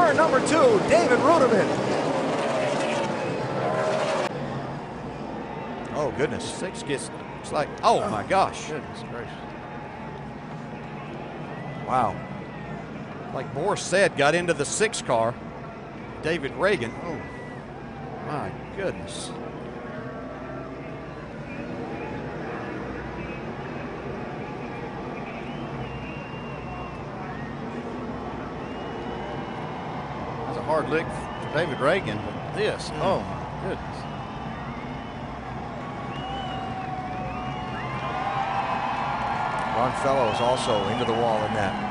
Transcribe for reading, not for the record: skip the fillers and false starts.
turn number 2, David Ruderman. Oh, goodness. 6 gets, It's like, oh my gosh. goodness gracious. Wow. Like Boris said, got into the 6 car. David Ragan. Oh, my goodness. That's a hard lick for David Ragan, but this, oh my goodness. Ron Fellow is also into the wall in that.